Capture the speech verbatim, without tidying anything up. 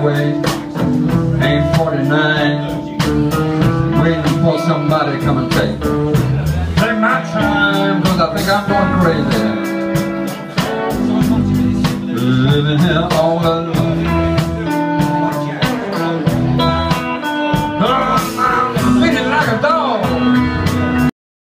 highway, aim forty-nine, waiting for somebody to come and take take my time, cause I think I'm going crazy. Living here